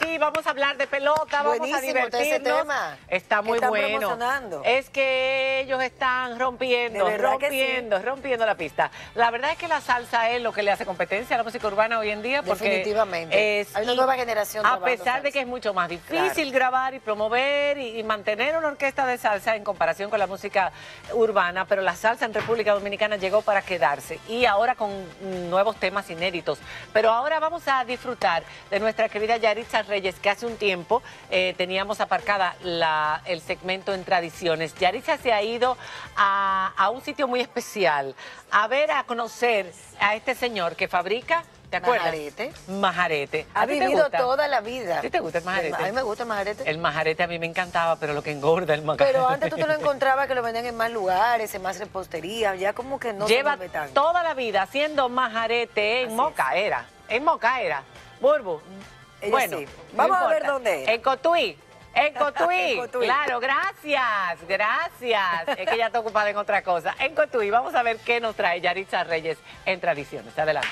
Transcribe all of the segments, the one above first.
sí, vamos a hablar de pelota, vamos a divertirnos. Ese tema. Está muy bueno. Promocionando. Es que ellos están rompiendo la pista. La verdad es que la salsa es lo que le hace competencia a la música urbana hoy en día. Porque definitivamente. Hay una nueva generación. A pesar de que es mucho más difícil grabar y promover y mantener una orquesta de salsa en comparación con la música urbana, pero la salsa en República Dominicana llegó para quedarse y ahora con nuevos temas inéditos. Pero ahora vamos a disfrutar de nuestra querida Yaritza Reyes, que hace un tiempo teníamos aparcada el segmento en tradiciones. Yaritza se ha ido a un sitio muy especial, a conocer a este señor que fabrica, ¿te acuerdas? Majarete. Majarete. Ha vivido toda la vida. ¿A ti te gusta el majarete? A mí me gusta el majarete. El majarete a mí me encantaba, pero lo que engorda el majarete. Pero antes tú te lo encontrabas que lo vendían en más lugares, en más repostería, ya como que no lleva se mueve tanto. Toda la vida haciendo majarete en Moca era. En Moca era. Burbu. Bueno, sí. Vamos a ver dónde es. En Cotuí. En Cotuí. Claro, gracias. Es que ya está ocupada en otra cosa. En Cotuí, vamos a ver qué nos trae Yaritza Reyes en Tradiciones. Adelante.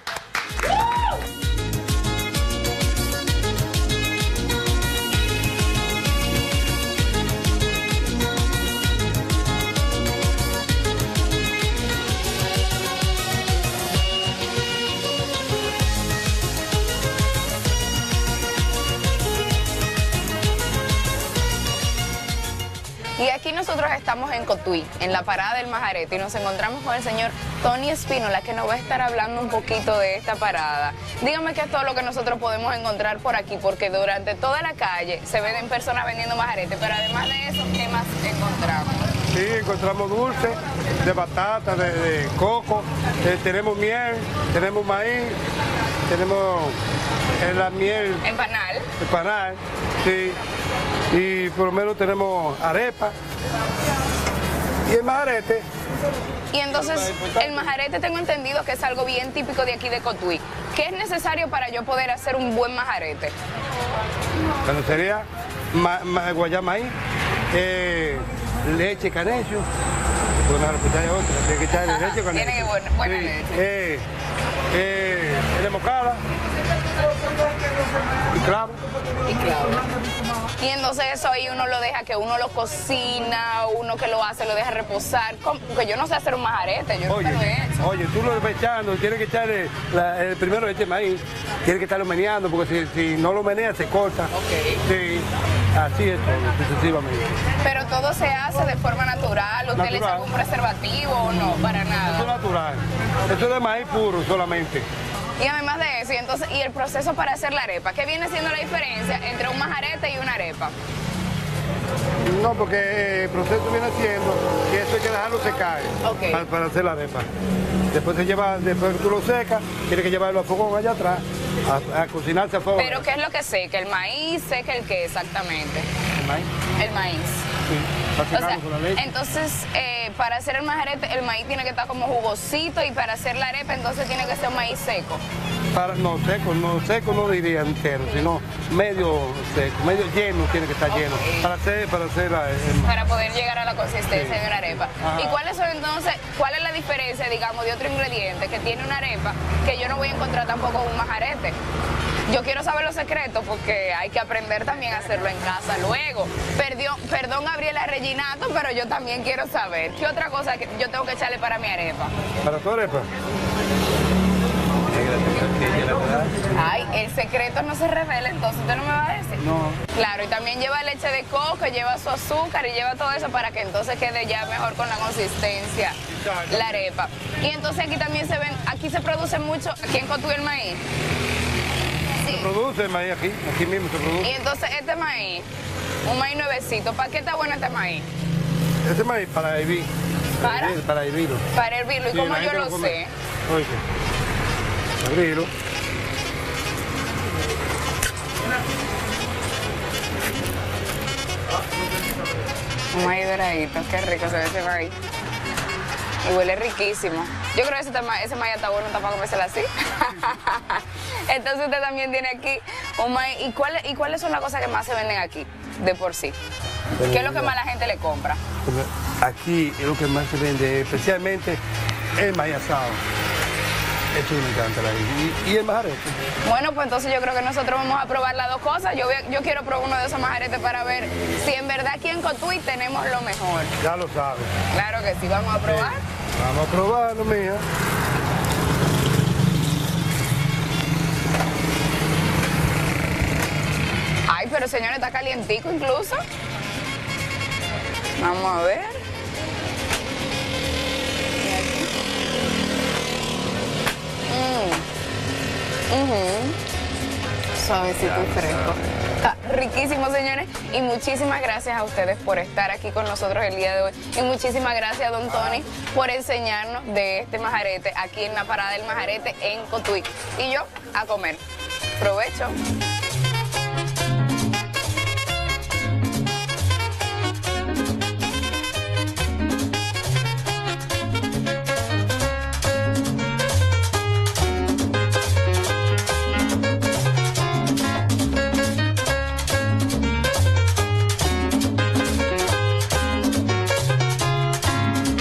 Y aquí nosotros estamos en Cotuí, en la parada del Majarete, y nos encontramos con el señor Tony Espínola, que nos va a estar hablando un poquito de esta parada. Dígame qué es todo lo que nosotros podemos encontrar por aquí, porque durante toda la calle se ven personas vendiendo majarete, pero además de eso, ¿qué más encontramos? Sí, encontramos dulce, de batata, de coco, tenemos miel, tenemos maíz, tenemos la miel. Empanal. Empanal, sí. Y por lo menos tenemos arepa y el majarete. Y entonces el majarete tengo entendido que es algo bien típico de aquí de Cotuí. ¿Qué es necesario para yo poder hacer un buen majarete? Bueno, sería guayaba maíz, leche canecho, tiene que echarle leche canecho. Tiene buena leche. Moscada y clavo. Y entonces eso ahí uno lo deja, que uno lo cocina, uno que lo hace, lo deja reposar. Porque yo no sé hacer un majarete, yo nunca lo he hecho. Oye, tú lo vas echando, tienes que echarle primero leche de maíz, tienes que estarlo meneando, porque si no lo meneas se corta. Sí, así es todo, sucesivamente. Pero todo se hace de forma natural, ¿usted le echa algún preservativo o no? Para nada. Eso es natural, eso es de maíz puro solamente. Y además de eso, y el proceso para hacer la arepa, ¿qué viene siendo la diferencia entre un majarete y una arepa? No, porque el proceso viene siendo que eso hay que dejarlo secar para hacer la arepa. Después después que tú lo secas, tienes que llevarlo a fogón allá atrás, a cocinarse a fuego. ¿Pero qué es lo que seca? ¿El maíz seca el qué exactamente? ¿El maíz? El maíz. Sí, para secarlo con la leche. Entonces, para hacer el majarete, el maíz tiene que estar como jugosito, y para hacer la arepa, entonces tiene que ser un maíz seco. No seco no diría entero, sino medio seco, medio lleno tiene que estar lleno, para poder llegar a la consistencia de una arepa. Ajá. ¿Y cuál es la diferencia, digamos, de otro ingrediente que tiene una arepa que yo no voy a encontrar tampoco en un majarete? Yo quiero saber los secretos porque hay que aprender también a hacerlo en casa luego. Perdón, Gabriela Reginato, pero yo también quiero saber qué otra cosa que yo tengo que echarle para mi arepa. ¿Para tu arepa? Ay, el secreto no se revela, entonces usted no me va a decir. No. Claro, y también lleva leche de coco, lleva su azúcar y lleva todo eso para que entonces quede ya mejor con la consistencia la arepa. Y entonces aquí también aquí se produce mucho, aquí en Cotuí el maíz. Sí. Se produce el maíz aquí mismo se produce. Y entonces este maíz, un maíz nuevecito, ¿para qué está bueno este maíz? Este maíz para hervir. Para hervirlo. Para hervirlo, ¿y cómo yo lo sé? Oye, abrirlo. Un maíz doradito, qué rico se ve ese maíz. Y huele riquísimo. Yo creo que ese maíz está bueno, está para comérselo así. Entonces usted también tiene aquí un maíz. ¿Y cuáles son las cosas que más se venden aquí, de por sí? ¿Qué es lo que más la gente le compra? Aquí es lo que más se vende, especialmente el maíz asado. Eso me encanta, y el majarete. Bueno, pues entonces yo creo que nosotros vamos a probar las dos cosas. Yo quiero probar uno de esos majaretes para ver si en verdad aquí en Cotuí tenemos lo mejor. Ya lo sabes. Claro que sí, vamos a probar. Sí. Vamos a probarlo, mija. Ay, pero señores, está calientico incluso. Vamos a ver. Suavecito y fresco. Está riquísimo, señores. Y muchísimas gracias a ustedes por estar aquí con nosotros el día de hoy. Y muchísimas gracias a don Tony por enseñarnos de este majarete aquí en la parada del majarete en Cotuí. Y yo a comer. Provecho.